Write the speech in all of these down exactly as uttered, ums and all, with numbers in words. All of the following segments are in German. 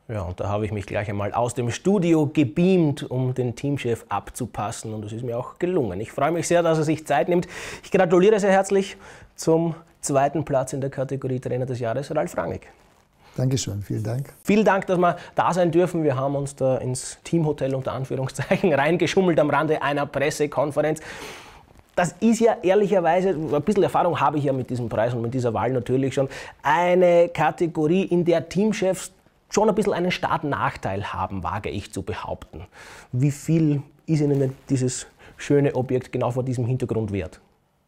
Ja, und da habe ich mich gleich einmal aus dem Studio gebeamt, um den Teamchef abzupassen. Und das ist mir auch gelungen. Ich freue mich sehr, dass er sich Zeit nimmt. Ich gratuliere sehr herzlich zum zweiten Platz in der Kategorie Trainer des Jahres, Ralf Rangnick. Dankeschön, vielen Dank. Vielen Dank, dass wir da sein dürfen. Wir haben uns da ins Teamhotel unter Anführungszeichen reingeschummelt am Rande einer Pressekonferenz. Das ist ja ehrlicherweise, ein bisschen Erfahrung habe ich ja mit diesem Preis und mit dieser Wahl natürlich schon, eine Kategorie, in der Teamchefs schon ein bisschen einen Startnachteil haben, wage ich zu behaupten. Wie viel ist Ihnen dieses schöne Objekt genau vor diesem Hintergrund wert?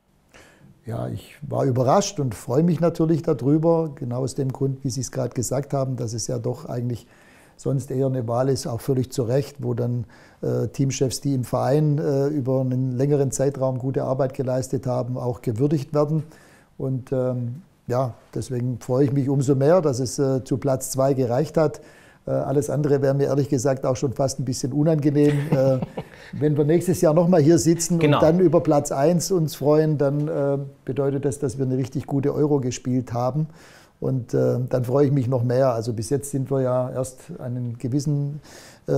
Ja, ich war überrascht und freue mich natürlich darüber, genau aus dem Grund, wie Sie es gerade gesagt haben, dass es ja doch eigentlich sonst eher eine Wahl ist, auch völlig zu Recht, wo dann äh, Teamchefs, die im Verein äh, über einen längeren Zeitraum gute Arbeit geleistet haben, auch gewürdigt werden. Und ähm, ja, deswegen freue ich mich umso mehr, dass es äh, zu Platz zwei gereicht hat. Äh, alles andere wäre mir ehrlich gesagt auch schon fast ein bisschen unangenehm. äh, wenn wir nächstes Jahr nochmal hier sitzen genau. und dann über Platz eins uns freuen, dann äh, bedeutet das, dass wir eine richtig gute Euro gespielt haben. Und äh, dann freue ich mich noch mehr. Also bis jetzt sind wir ja erst einen gewissen äh,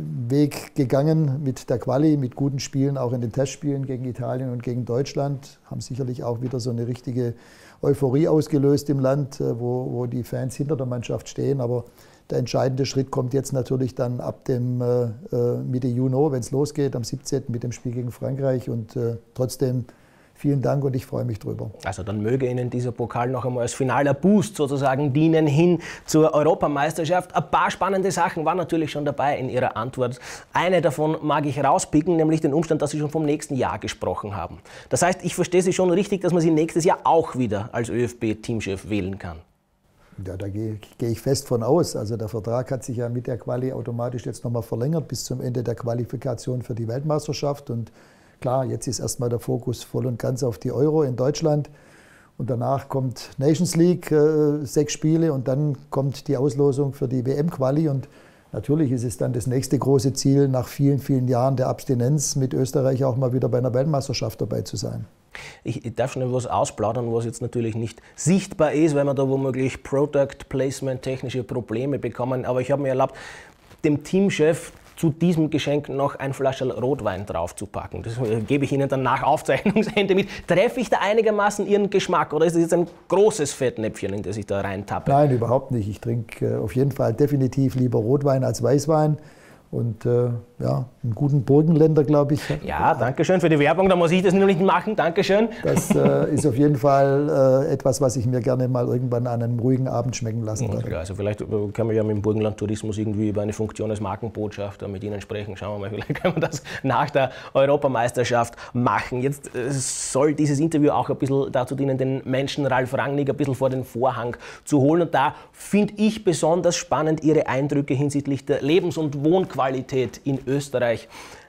Weg gegangen mit der Quali, mit guten Spielen, auch in den Testspielen gegen Italien und gegen Deutschland. Haben sicherlich auch wieder so eine richtige Euphorie ausgelöst im Land, äh, wo, wo die Fans hinter der Mannschaft stehen. Aber der entscheidende Schritt kommt jetzt natürlich dann ab dem äh, Mitte Juni, wenn es losgeht, am siebzehnten mit dem Spiel gegen Frankreich. Und äh, trotzdem vielen Dank und ich freue mich drüber. Also dann möge Ihnen dieser Pokal noch einmal als finaler Boost sozusagen dienen hin zur Europameisterschaft. Ein paar spannende Sachen waren natürlich schon dabei in Ihrer Antwort. Eine davon mag ich rauspicken, nämlich den Umstand, dass Sie schon vom nächsten Jahr gesprochen haben. Das heißt, ich verstehe Sie schon richtig, dass man Sie nächstes Jahr auch wieder als ÖFB-Teamchef wählen kann. Ja, da gehe, gehe ich fest von aus. Also der Vertrag hat sich ja mit der Quali automatisch jetzt nochmal verlängert bis zum Ende der Qualifikation für die Weltmeisterschaft. Und klar, jetzt ist erstmal der Fokus voll und ganz auf die Euro in Deutschland. Und danach kommt Nations League, äh, sechs Spiele und dann kommt die Auslosung für die W M-Quali. Und natürlich ist es dann das nächste große Ziel, nach vielen, vielen Jahren der Abstinenz mit Österreich auch mal wieder bei einer Weltmeisterschaft dabei zu sein. Ich darf schon etwas ausplaudern, was jetzt natürlich nicht sichtbar ist, weil wir da womöglich Product Placement technische Probleme bekommen. Aber ich habe mir erlaubt, dem Teamchef zu diesem Geschenk noch ein Flascherl Rotwein draufzupacken. Das gebe ich Ihnen dann nach Aufzeichnungsende mit. Treffe ich da einigermaßen Ihren Geschmack oder ist das jetzt ein großes Fettnäpfchen, in das ich da reintappe? Nein, überhaupt nicht. Ich trinke auf jeden Fall definitiv lieber Rotwein als Weißwein. Und äh, ja, einen guten Burgenländer, glaube ich. Ja, danke schön für die Werbung, da muss ich das nur nicht machen, danke schön. Das äh, ist auf jeden Fall äh, etwas, was ich mir gerne mal irgendwann an einem ruhigen Abend schmecken lassen würde. Ja, also vielleicht können wir ja mit dem Burgenland Tourismus irgendwie über eine Funktion als Markenbotschafter mit Ihnen sprechen. Schauen wir mal, vielleicht können wir das nach der Europameisterschaft machen. Jetzt äh, soll dieses Interview auch ein bisschen dazu dienen, den Menschen Ralf Rangnick ein bisschen vor den Vorhang zu holen. Und da finde ich besonders spannend Ihre Eindrücke hinsichtlich der Lebens- und Wohnqualität in Österreich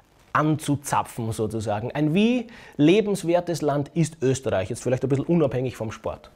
anzuzapfen sozusagen. Ein wie lebenswertes Land ist Österreich, jetzt vielleicht ein bisschen unabhängig vom Sport?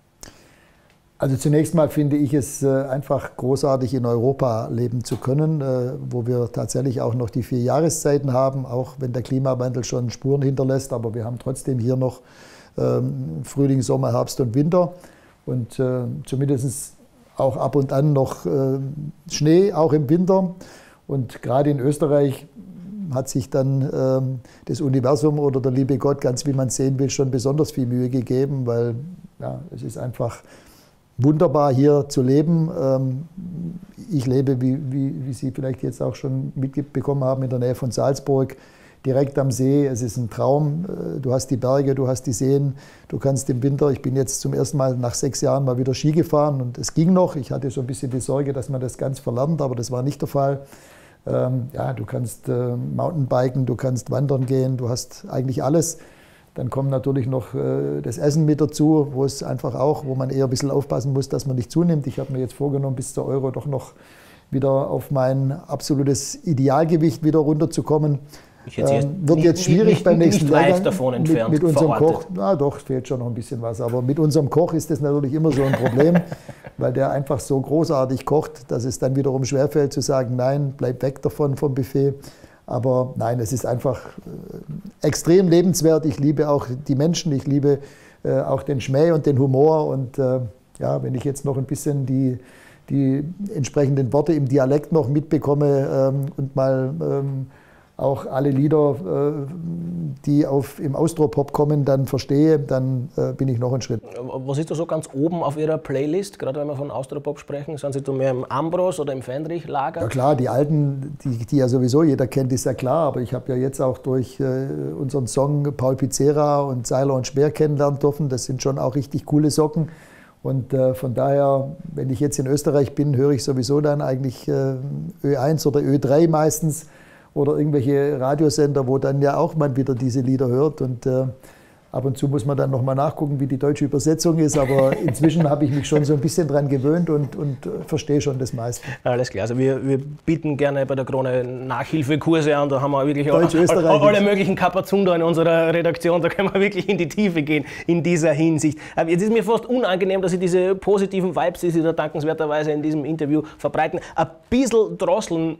Also zunächst mal finde ich es einfach großartig, in Europa leben zu können, wo wir tatsächlich auch noch die vier Jahreszeiten haben, auch wenn der Klimawandel schon Spuren hinterlässt, aber wir haben trotzdem hier noch Frühling, Sommer, Herbst und Winter und zumindest auch ab und an noch Schnee, auch im Winter. Und gerade in Österreich hat sich dann ähm, das Universum oder der liebe Gott, ganz wie man es sehen will, schon besonders viel Mühe gegeben, weil ja, es ist einfach wunderbar hier zu leben. Ähm, ich lebe, wie, wie, wie Sie vielleicht jetzt auch schon mitbekommen haben, in der Nähe von Salzburg, direkt am See. Es ist ein Traum. Du hast die Berge, du hast die Seen, du kannst im Winter, ich bin jetzt zum ersten Mal nach sechs Jahren mal wieder Ski gefahren und es ging noch. Ich hatte so ein bisschen die Sorge, dass man das ganz verlernt, aber das war nicht der Fall. Ähm, ja, du kannst äh, Mountainbiken, du kannst wandern gehen, du hast eigentlich alles. Dann kommt natürlich noch äh, das Essen mit dazu, wo es einfach auch, wo man eher ein bisschen aufpassen muss, dass man nicht zunimmt. Ich habe mir jetzt vorgenommen, bis zur Euro doch noch wieder auf mein absolutes Idealgewicht wieder runterzukommen. Ich jetzt ähm, wird jetzt schwierig nicht, beim nächsten nicht weit Lehrgang. davon entfernt. Mit, mit unserem verortet. Koch, na doch, fehlt schon noch ein bisschen was. Aber mit unserem Koch ist das natürlich immer so ein Problem, weil der einfach so großartig kocht, dass es dann wiederum schwerfällt zu sagen, nein, bleib weg davon vom Buffet. Aber nein, es ist einfach äh, extrem lebenswert. Ich liebe auch die Menschen, ich liebe äh, auch den Schmäh und den Humor. Und äh, ja, wenn ich jetzt noch ein bisschen die die entsprechenden Worte im Dialekt noch mitbekomme ähm, und mal ähm, auch alle Lieder, äh, die auf, im Austropop kommen, dann verstehe, dann äh, bin ich noch einen Schritt. Was ist da so ganz oben auf Ihrer Playlist, gerade wenn wir von Austropop sprechen? Sind Sie da mehr im Ambros oder im Fendrich-Lager? Ja klar, die alten, die, die ja sowieso jeder kennt, ist ja klar, aber ich habe ja jetzt auch durch äh, unseren Song Paul Pizzera und Seiler und Speer kennenlernen dürfen. Das sind schon auch richtig coole Socken. Und äh, von daher, wenn ich jetzt in Österreich bin, höre ich sowieso dann eigentlich äh, Ö eins oder Ö drei meistens oder irgendwelche Radiosender, wo dann ja auch man wieder diese Lieder hört. Und äh, ab und zu muss man dann nochmal nachgucken, wie die deutsche Übersetzung ist. Aber inzwischen habe ich mich schon so ein bisschen dran gewöhnt und, und verstehe schon das meiste. Alles klar. Also wir, wir bieten gerne bei der Krone Nachhilfekurse an. Da haben wir wirklich alle, alle möglichen Kapazunder in unserer Redaktion. Da können wir wirklich in die Tiefe gehen in dieser Hinsicht. Aber jetzt ist mir fast unangenehm, dass Sie diese positiven Vibes, die Sie da dankenswerterweise in diesem Interview verbreiten, ein bisschen drosseln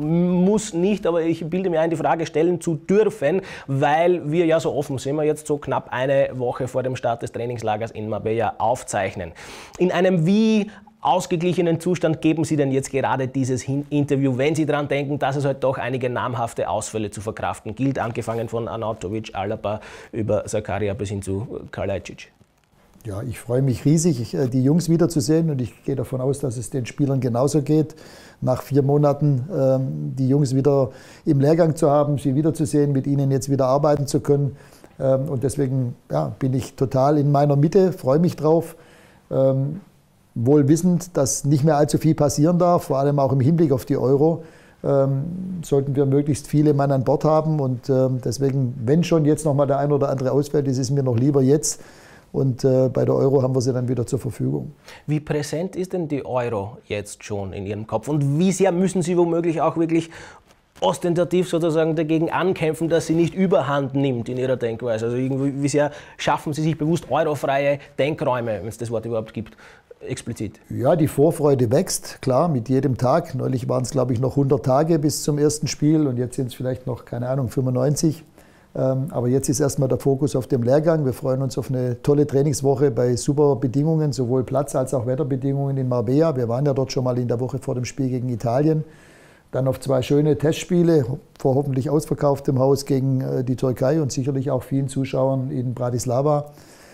muss nicht, aber ich bilde mir ein, die Frage stellen zu dürfen, weil wir ja so offen sind, wir jetzt so knapp eine Woche vor dem Start des Trainingslagers in Marbella aufzeichnen. In einem wie ausgeglichenen Zustand geben Sie denn jetzt gerade dieses Interview, wenn Sie daran denken, dass es halt doch einige namhafte Ausfälle zu verkraften gilt, angefangen von Arnautovic, Alaba über Zakaria bis hin zu Kalajdzic? Ja, ich freue mich riesig, die Jungs wiederzusehen und ich gehe davon aus, dass es den Spielern genauso geht. Nach vier Monaten ähm, die Jungs wieder im Lehrgang zu haben, sie wiederzusehen, mit ihnen jetzt wieder arbeiten zu können. Ähm, und deswegen ja, bin ich total in meiner Mitte, freue mich drauf. Ähm, wohl wissend, dass nicht mehr allzu viel passieren darf, vor allem auch im Hinblick auf die Euro. Ähm, sollten wir möglichst viele Mann an Bord haben und ähm, deswegen, wenn schon jetzt noch mal der ein oder andere ausfällt, ist es mir noch lieber jetzt. Und äh, bei der Euro haben wir sie dann wieder zur Verfügung. Wie präsent ist denn die Euro jetzt schon in Ihrem Kopf? Und wie sehr müssen Sie womöglich auch wirklich ostentativ sozusagen dagegen ankämpfen, dass sie nicht überhand nimmt in Ihrer Denkweise? Also irgendwie, wie sehr schaffen Sie sich bewusst eurofreie Denkräume, wenn es das Wort überhaupt gibt, explizit? Ja, die Vorfreude wächst, klar, mit jedem Tag. Neulich waren es, glaube ich, noch hundert Tage bis zum ersten Spiel und jetzt sind es vielleicht noch, keine Ahnung, fünfundneunzig. Aber jetzt ist erstmal der Fokus auf dem Lehrgang. Wir freuen uns auf eine tolle Trainingswoche bei super Bedingungen, sowohl Platz- als auch Wetterbedingungen in Marbella. Wir waren ja dort schon mal in der Woche vor dem Spiel gegen Italien. Dann auf zwei schöne Testspiele vor hoffentlich ausverkauftem Haus gegen die Türkei und sicherlich auch vielen Zuschauern in Bratislava.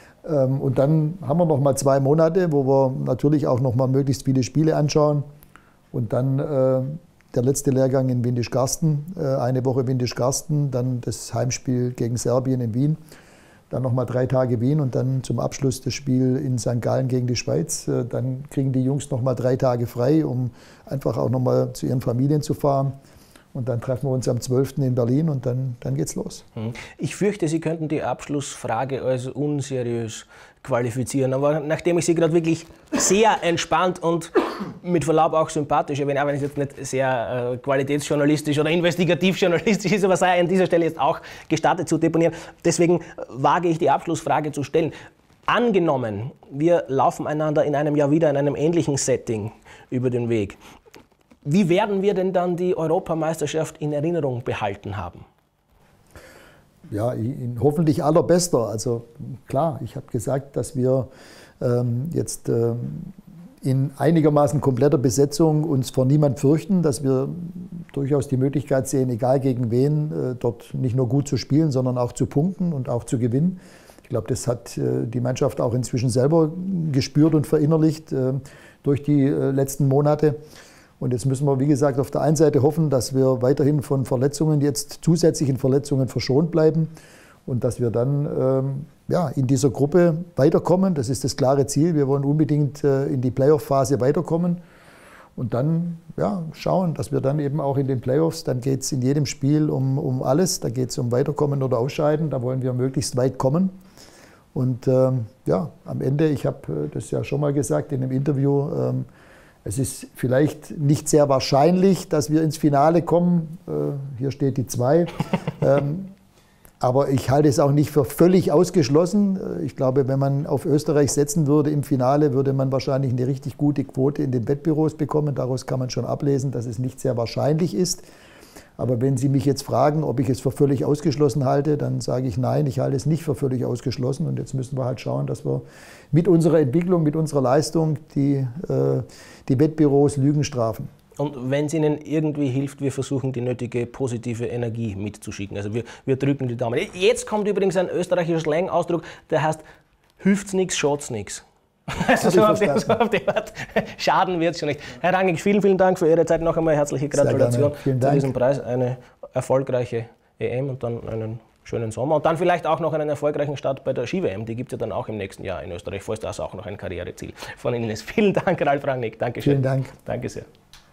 Und dann haben wir noch mal zwei Monate, wo wir natürlich auch noch mal möglichst viele Spiele anschauen. Und dann äh, der letzte Lehrgang in Windischgarsten, äh, eine Woche Windischgarsten, dann das Heimspiel gegen Serbien in Wien, dann noch mal drei Tage Wien und dann zum Abschluss das Spiel in Sankt Gallen gegen die Schweiz. Äh, dann kriegen die Jungs noch mal drei Tage frei, um einfach auch noch mal zu ihren Familien zu fahren. Und dann treffen wir uns am zwölften in Berlin und dann, dann geht's los. Ich fürchte, Sie könnten die Abschlussfrage als unseriös qualifizieren. Aber nachdem ich Sie gerade wirklich sehr entspannt und mit Verlaub auch sympathisch erwähne, auch wenn es jetzt nicht sehr äh, qualitätsjournalistisch oder investigativjournalistisch ist, aber sei an dieser Stelle jetzt auch gestattet zu deponieren. Deswegen wage ich die Abschlussfrage zu stellen. Angenommen, wir laufen einander in einem Jahr wieder in einem ähnlichen Setting über den Weg. Wie werden wir denn dann die Europameisterschaft in Erinnerung behalten haben? Ja, in hoffentlich allerbester. Also klar, ich habe gesagt, dass wir ähm, jetzt ähm, in einigermaßen kompletter Besetzung uns vor niemand fürchten, dass wir durchaus die Möglichkeit sehen, egal gegen wen, äh, dort nicht nur gut zu spielen, sondern auch zu punkten und auch zu gewinnen. Ich glaube, das hat äh, die Mannschaft auch inzwischen selber gespürt und verinnerlicht äh, durch die äh, letzten Monate. Und jetzt müssen wir, wie gesagt, auf der einen Seite hoffen, dass wir weiterhin von Verletzungen, jetzt zusätzlichen Verletzungen verschont bleiben und dass wir dann ähm, ja, in dieser Gruppe weiterkommen. Das ist das klare Ziel. Wir wollen unbedingt äh, in die Playoff-Phase weiterkommen und dann ja, schauen, dass wir dann eben auch in den Playoffs, dann geht es in jedem Spiel um, um alles. Da geht es um Weiterkommen oder Ausscheiden. Da wollen wir möglichst weit kommen. Und ähm, ja, am Ende, ich habe das ja schon mal gesagt in einem Interview, ähm, es ist vielleicht nicht sehr wahrscheinlich, dass wir ins Finale kommen. Hier steht die zwei. Aber ich halte es auch nicht für völlig ausgeschlossen. Ich glaube, wenn man auf Österreich setzen würde im Finale, würde man wahrscheinlich eine richtig gute Quote in den Wettbüros bekommen. Daraus kann man schon ablesen, dass es nicht sehr wahrscheinlich ist. Aber wenn Sie mich jetzt fragen, ob ich es für völlig ausgeschlossen halte, dann sage ich nein, ich halte es nicht für völlig ausgeschlossen. Und jetzt müssen wir halt schauen, dass wir mit unserer Entwicklung, mit unserer Leistung die, äh, die Wettbüros Lügen strafen. Und wenn es Ihnen irgendwie hilft, wir versuchen die nötige positive Energie mitzuschicken. Also wir, wir drücken die Daumen. Jetzt kommt übrigens ein österreichischer Slang-Ausdruck, der heißt, hilft's nix, schaut's nix. Also so auf, die, so auf die Art, schaden wird es schon nicht. Herr Rangig, vielen, vielen Dank für Ihre Zeit. Noch einmal herzliche Gratulation zu diesem Preis. Eine erfolgreiche E M und dann einen schönen Sommer. Und dann vielleicht auch noch einen erfolgreichen Start bei der Ski-W M. Die gibt es ja dann auch im nächsten Jahr in Österreich, falls das auch noch ein Karriereziel von Ihnen ist. Vielen Dank, Ralf Rangig. Dankeschön. Vielen Dank. Danke sehr.